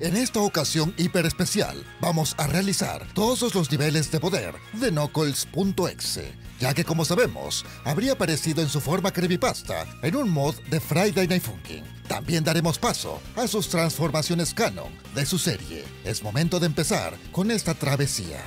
En esta ocasión hiper especial, vamos a realizar todos los niveles de poder de Knuckles.exe, ya que como sabemos, habría aparecido en su forma creepypasta en un mod de Friday Night Funkin'. También daremos paso a sus transformaciones canon de su serie. Es momento de empezar con esta travesía.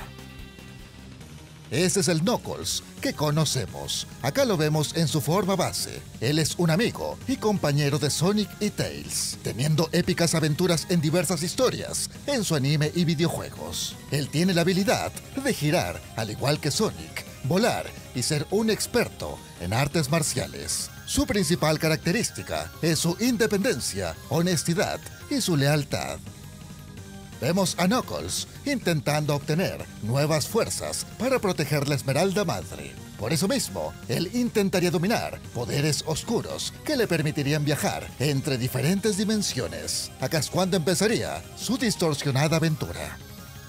Ese es el Knuckles que conocemos. Acá lo vemos en su forma base. Él es un amigo y compañero de Sonic y Tails, teniendo épicas aventuras en diversas historias en su anime y videojuegos. Él tiene la habilidad de girar, al igual que Sonic, volar y ser un experto en artes marciales. Su principal característica es su independencia, honestidad y su lealtad. Vemos a Knuckles intentando obtener nuevas fuerzas para proteger la Esmeralda Madre. Por eso mismo, él intentaría dominar poderes oscuros que le permitirían viajar entre diferentes dimensiones. Acá es cuando empezaría su distorsionada aventura.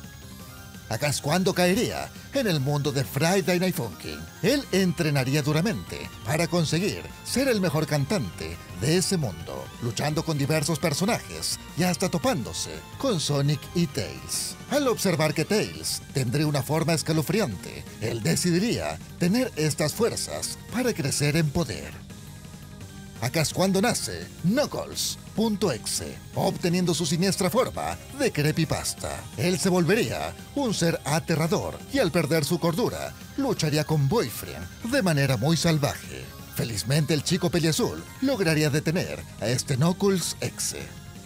Acá es cuando caería en el mundo de Friday Night Funkin'. Él entrenaría duramente para conseguir ser el mejor cantante de ese mundo, luchando con diversos personajes y hasta topándose con Sonic y Tails. Al observar que Tails tendría una forma escalofriante, él decidiría tener estas fuerzas para crecer en poder. Acá es cuando nace Knuckles.exe, obteniendo su siniestra forma de creepypasta. Él se volvería un ser aterrador y al perder su cordura, lucharía con Boyfriend de manera muy salvaje. Felizmente el chico peliazul lograría detener a este Knuckles.exe.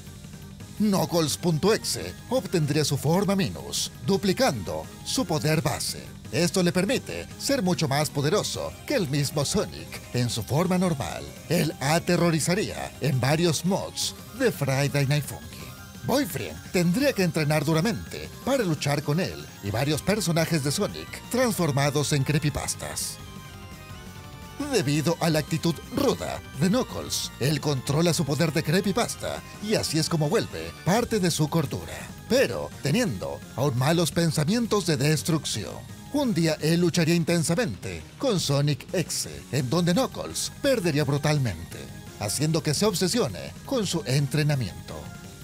Knuckles.exe obtendría su forma Minus, duplicando su poder base. Esto le permite ser mucho más poderoso que el mismo Sonic en su forma normal. Él aterrorizaría en varios mods de Friday Night Funkin'. Boyfriend tendría que entrenar duramente para luchar con él y varios personajes de Sonic transformados en creepypastas. Debido a la actitud ruda de Knuckles, él controla su poder de creepypasta y así es como vuelve parte de su cordura, pero teniendo aún malos pensamientos de destrucción. Un día él lucharía intensamente con Sonic.exe, en donde Knuckles perdería brutalmente, haciendo que se obsesione con su entrenamiento.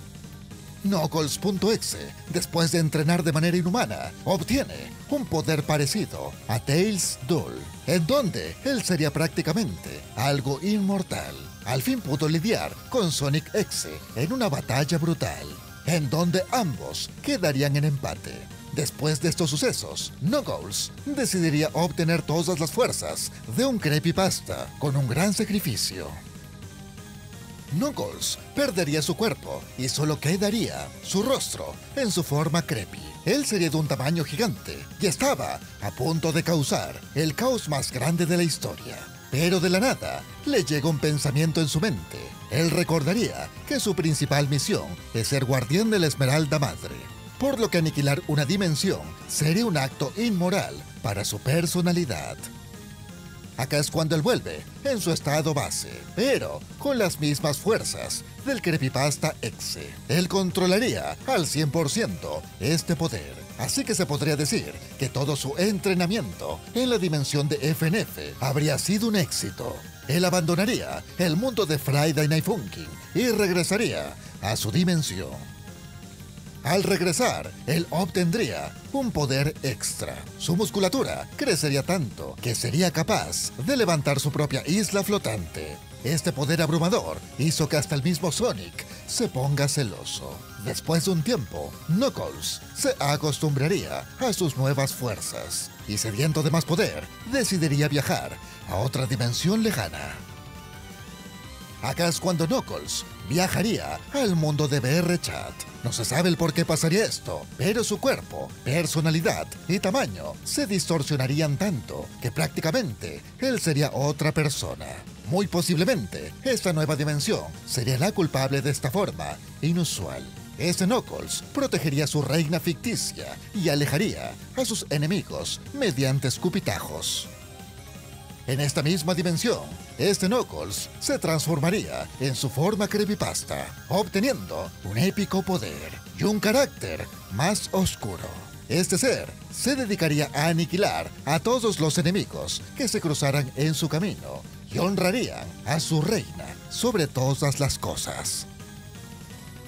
Knuckles.exe, después de entrenar de manera inhumana, obtiene un poder parecido a Tails Duel, en donde él sería prácticamente algo inmortal. Al fin pudo lidiar con Sonic.exe en una batalla brutal, en donde ambos quedarían en empate. Después de estos sucesos, Knuckles decidiría obtener todas las fuerzas de un creepypasta con un gran sacrificio. Knuckles perdería su cuerpo y solo quedaría su rostro en su forma creepy. Él sería de un tamaño gigante y estaba a punto de causar el caos más grande de la historia. Pero de la nada le llega un pensamiento en su mente. Él recordaría que su principal misión es ser guardián de la Esmeralda Madre, por lo que aniquilar una dimensión sería un acto inmoral para su personalidad. Acá es cuando él vuelve en su estado base, pero con las mismas fuerzas del creepypasta.exe. Él controlaría al 100% este poder, así que se podría decir que todo su entrenamiento en la dimensión de FNF habría sido un éxito. Él abandonaría el mundo de Friday Night Funkin' y regresaría a su dimensión. Al regresar, él obtendría un poder extra. Su musculatura crecería tanto que sería capaz de levantar su propia isla flotante. Este poder abrumador hizo que hasta el mismo Sonic se ponga celoso. Después de un tiempo, Knuckles se acostumbraría a sus nuevas fuerzas y, sediento de más poder, decidiría viajar a otra dimensión lejana. Acá es cuando Knuckles viajaría al mundo de VR Chat. No se sabe el por qué pasaría esto, pero su cuerpo, personalidad y tamaño se distorsionarían tanto que prácticamente él sería otra persona. Muy posiblemente, esta nueva dimensión sería la culpable de esta forma inusual. Este Knuckles protegería a su reina ficticia y alejaría a sus enemigos mediante escupitajos. En esta misma dimensión, este Knuckles se transformaría en su forma creepypasta, obteniendo un épico poder y un carácter más oscuro. Este ser se dedicaría a aniquilar a todos los enemigos que se cruzaran en su camino y honrarían a su reina sobre todas las cosas.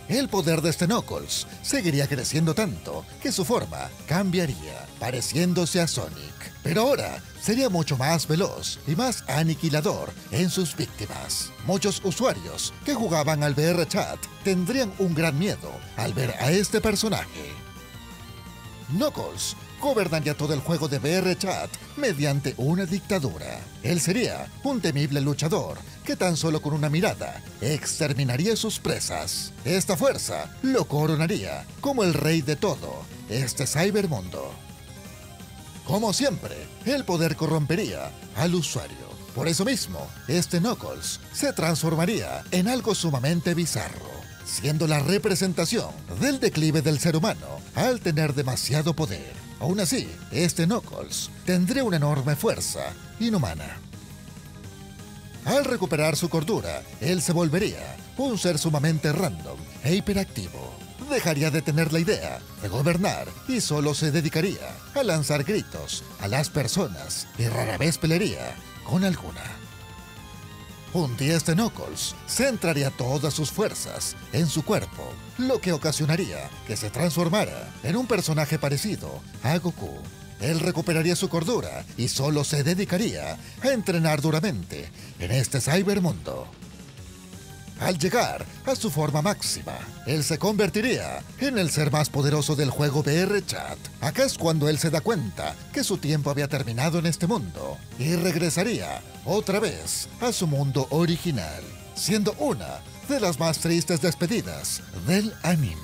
El poder de este Knuckles seguiría creciendo tanto que su forma cambiaría, pareciéndose a Sonic. Pero ahora sería mucho más veloz y más aniquilador en sus víctimas. Muchos usuarios que jugaban al VR Chat tendrían un gran miedo al ver a este personaje. Knuckles gobernaría todo el juego de VR Chat mediante una dictadura. Él sería un temible luchador que tan solo con una mirada exterminaría sus presas. Esta fuerza lo coronaría como el rey de todo este cybermundo. Como siempre, el poder corrompería al usuario. Por eso mismo, este Knuckles se transformaría en algo sumamente bizarro, siendo la representación del declive del ser humano al tener demasiado poder. Aún así, este Knuckles tendría una enorme fuerza inhumana. Al recuperar su cordura, él se volvería un ser sumamente random e hiperactivo. Dejaría de tener la idea de gobernar y solo se dedicaría a lanzar gritos a las personas y rara vez pelearía con alguna. Un día este Knuckles centraría todas sus fuerzas en su cuerpo, lo que ocasionaría que se transformara en un personaje parecido a Goku. Él recuperaría su cordura y solo se dedicaría a entrenar duramente en este cybermundo. Al llegar a su forma máxima, él se convertiría en el ser más poderoso del juego VR Chat. Acá es cuando él se da cuenta que su tiempo había terminado en este mundo y regresaría otra vez a su mundo original, siendo una de las más tristes despedidas del anime.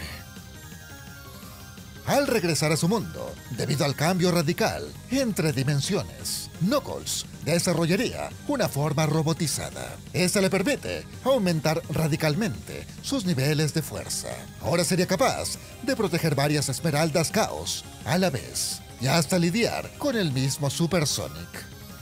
Al regresar a su mundo, debido al cambio radical entre dimensiones, Knuckles desarrollaría una forma robotizada. Esta le permite aumentar radicalmente sus niveles de fuerza. Ahora sería capaz de proteger varias esmeraldas caos a la vez y hasta lidiar con el mismo Super Sonic.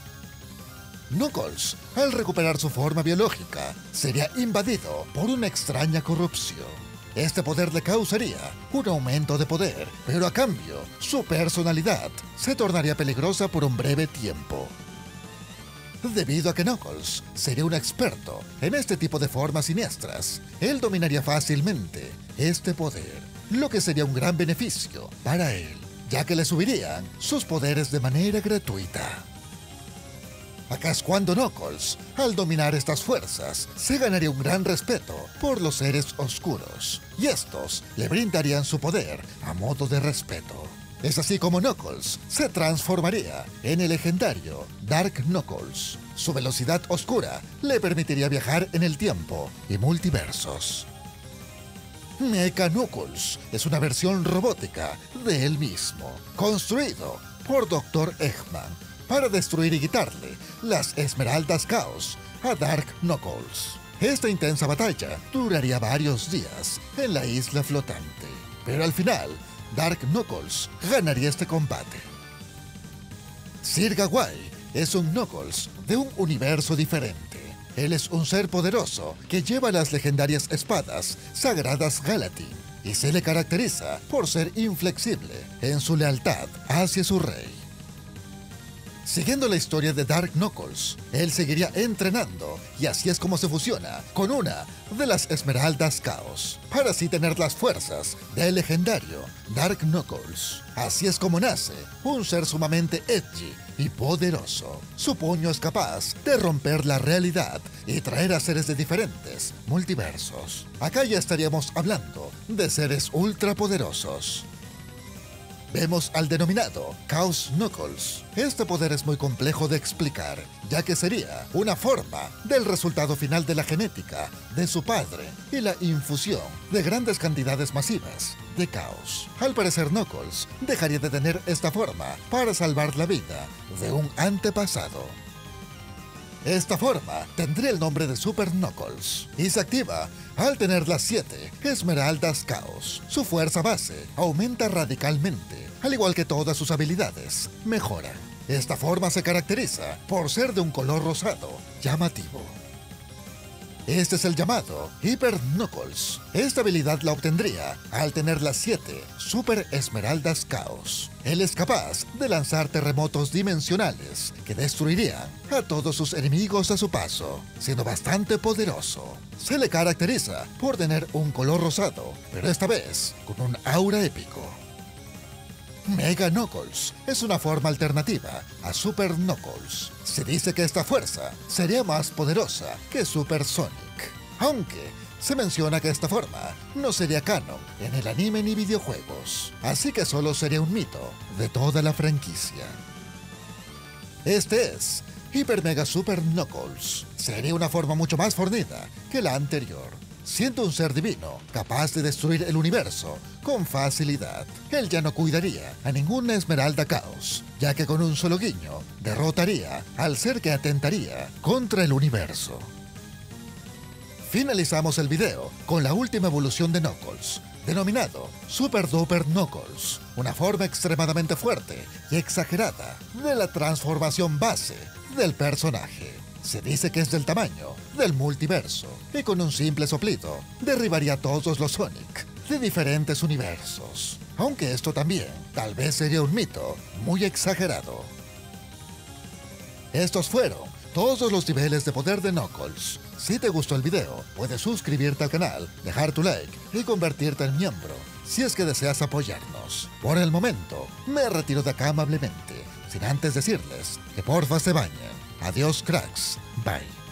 Knuckles, al recuperar su forma biológica, sería invadido por una extraña corrupción. Este poder le causaría un aumento de poder, pero a cambio, su personalidad se tornaría peligrosa por un breve tiempo. Debido a que Knuckles sería un experto en este tipo de formas siniestras, él dominaría fácilmente este poder, lo que sería un gran beneficio para él, ya que le subirían sus poderes de manera gratuita. Acá es cuando Knuckles, al dominar estas fuerzas, se ganaría un gran respeto por los seres oscuros, y estos le brindarían su poder a modo de respeto. Es así como Knuckles se transformaría en el legendario Dark Knuckles. Su velocidad oscura le permitiría viajar en el tiempo y multiversos. Mecha Knuckles es una versión robótica de él mismo, construido por Dr. Eggman, para destruir y quitarle las Esmeraldas Caos a Dark Knuckles. Esta intensa batalla duraría varios días en la isla flotante, pero al final, Dark Knuckles ganaría este combate. Sir Gawai es un Knuckles de un universo diferente. Él es un ser poderoso que lleva las legendarias espadas sagradas Galatine y se le caracteriza por ser inflexible en su lealtad hacia su rey. Siguiendo la historia de Dark Knuckles, él seguiría entrenando y así es como se fusiona con una de las Esmeraldas Caos, para así tener las fuerzas del legendario Dark Knuckles. Así es como nace un ser sumamente edgy y poderoso. Su puño es capaz de romper la realidad y traer a seres de diferentes multiversos. Acá ya estaríamos hablando de seres ultrapoderosos. Vemos al denominado Chaos Knuckles. Este poder es muy complejo de explicar, ya que sería una forma del resultado final de la genética de su padre y la infusión de grandes cantidades masivas de caos. Al parecer, Knuckles dejaría de tener esta forma para salvar la vida de un antepasado. Esta forma tendría el nombre de Super Knuckles y se activa al tener las 7 Esmeraldas Caos. Su fuerza base aumenta radicalmente, al igual que todas sus habilidades mejoran. Esta forma se caracteriza por ser de un color rosado llamativo. Este es el llamado Hyper Knuckles. Esta habilidad la obtendría al tener las 7 Super Esmeraldas Caos. Él es capaz de lanzar terremotos dimensionales que destruirían a todos sus enemigos a su paso, siendo bastante poderoso. Se le caracteriza por tener un color rosado, pero esta vez con un aura épico. Mega Knuckles es una forma alternativa a Super Knuckles. Se dice que esta fuerza sería más poderosa que Super Sonic, aunque se menciona que esta forma no sería canon en el anime ni videojuegos, así que solo sería un mito de toda la franquicia. Este es Hyper Mega Super Knuckles. Sería una forma mucho más fornida que la anterior, siendo un ser divino capaz de destruir el universo con facilidad. Él ya no cuidaría a ninguna Esmeralda Caos, ya que con un solo guiño derrotaría al ser que atentaría contra el universo. Finalizamos el video con la última evolución de Knuckles, denominado Super Duper Knuckles, una forma extremadamente fuerte y exagerada de la transformación base del personaje. Se dice que es del tamaño del multiverso y con un simple soplido derribaría a todos los Sonic de diferentes universos. Aunque esto también tal vez sería un mito muy exagerado. Estos fueron todos los niveles de poder de Knuckles. Si te gustó el video, puedes suscribirte al canal, dejar tu like y convertirte en miembro si es que deseas apoyarnos. Por el momento, me retiro de acá amablemente, sin antes decirles que porfa se bañen. Adiós, cracks. Bye.